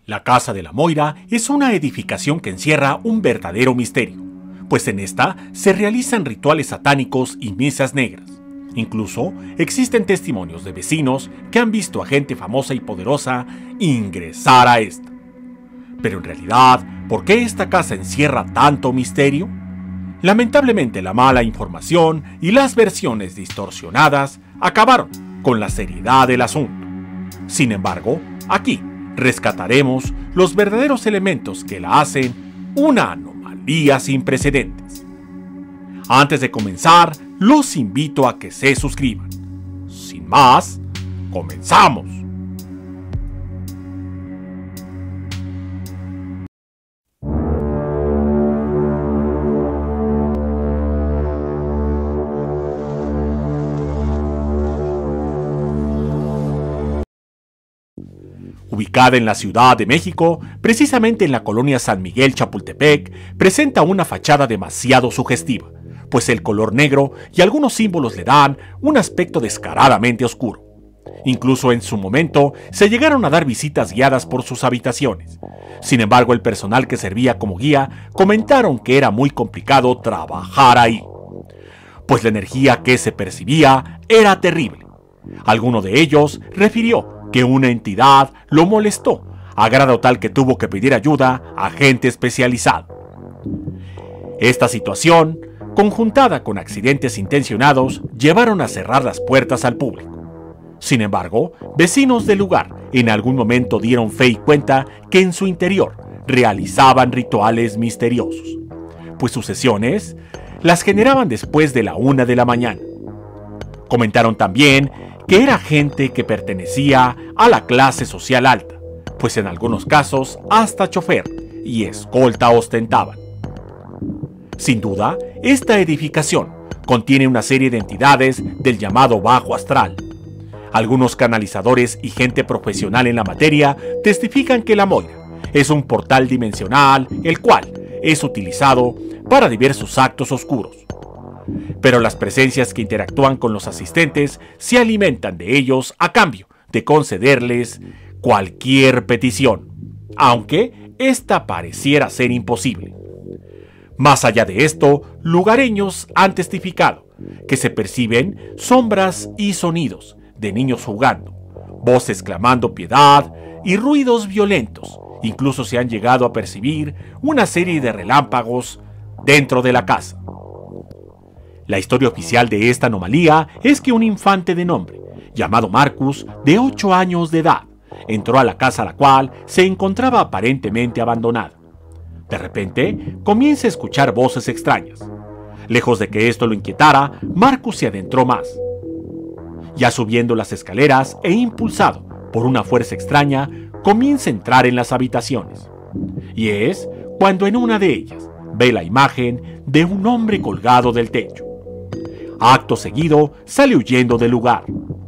La Casa de la Moira es una edificación que encierra un verdadero misterio, pues en esta se realizan rituales satánicos y misas negras. Incluso existen testimonios de vecinos que han visto a gente famosa y poderosa ingresar a esta. Pero en realidad, ¿por qué esta casa encierra tanto misterio? Lamentablemente la mala información y las versiones distorsionadas acabaron con la seriedad del asunto. Sin embargo, aquí rescataremos los verdaderos elementos que la hacen una anomalía sin precedentes. Antes de comenzar, los invito a que se suscriban. Sin más, ¡comenzamos! Ubicada en la Ciudad de México, precisamente en la colonia San Miguel Chapultepec, presenta una fachada demasiado sugestiva, pues el color negro y algunos símbolos le dan un aspecto descaradamente oscuro. Incluso en su momento se llegaron a dar visitas guiadas por sus habitaciones. Sin embargo, el personal que servía como guía comentaron que era muy complicado trabajar ahí, pues la energía que se percibía era terrible. Alguno de ellos refirió que una entidad lo molestó, a grado tal que tuvo que pedir ayuda a gente especializada. Esta situación, conjuntada con accidentes intencionados, llevaron a cerrar las puertas al público. Sin embargo, vecinos del lugar en algún momento dieron fe y cuenta que en su interior realizaban rituales misteriosos, pues sus sesiones las generaban después de la 1 de la mañana. Comentaron también que era gente que pertenecía a la clase social alta, pues en algunos casos hasta chofer y escolta ostentaban. Sin duda, esta edificación contiene una serie de entidades del llamado bajo astral. Algunos canalizadores y gente profesional en la materia testifican que la Moira es un portal dimensional, el cual es utilizado para diversos actos oscuros. Pero las presencias que interactúan con los asistentes se alimentan de ellos a cambio de concederles cualquier petición, aunque esta pareciera ser imposible. Más allá de esto, lugareños han testificado que se perciben sombras y sonidos de niños jugando, voces clamando piedad y ruidos violentos. Incluso se han llegado a percibir una serie de relámpagos dentro de la casa. La historia oficial de esta anomalía es que un infante de nombre, llamado Marcus, de 8 años de edad, entró a la casa la cual se encontraba aparentemente abandonada. De repente, comienza a escuchar voces extrañas. Lejos de que esto lo inquietara, Marcus se adentró más. Ya subiendo las escaleras e impulsado por una fuerza extraña, comienza a entrar en las habitaciones. Y es cuando en una de ellas ve la imagen de un hombre colgado del techo. Acto seguido, sale huyendo del lugar.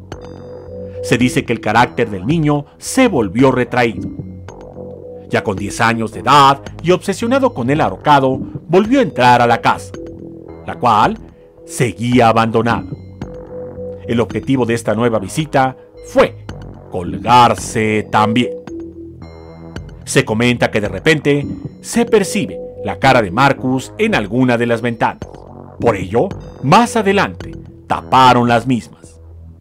Se dice que el carácter del niño se volvió retraído. Ya con 10 años de edad y obsesionado con el ahorcado, volvió a entrar a la casa, la cual seguía abandonada. El objetivo de esta nueva visita fue colgarse también. Se comenta que de repente se percibe la cara de Marcus en alguna de las ventanas. Por ello, más adelante, taparon las mismas.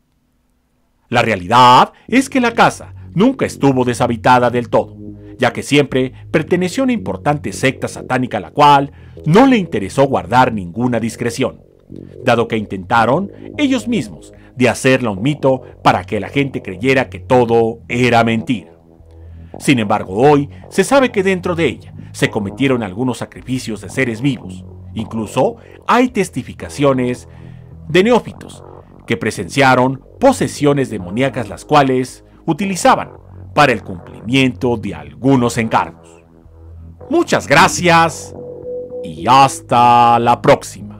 La realidad es que la casa nunca estuvo deshabitada del todo, ya que siempre perteneció a una importante secta satánica a la cual no le interesó guardar ninguna discreción, dado que intentaron ellos mismos de hacerla un mito para que la gente creyera que todo era mentira. Sin embargo, hoy se sabe que dentro de ella se cometieron algunos sacrificios de seres vivos. Incluso hay testificaciones de neófitos que presenciaron posesiones demoníacas las cuales utilizaban para el cumplimiento de algunos encargos. Muchas gracias y hasta la próxima.